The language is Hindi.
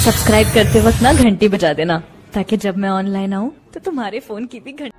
सब्सक्राइब करते वक्त ना घंटी बजा देना, ताकि जब मैं ऑनलाइन आऊँ तो तुम्हारे फोन की भी घंटी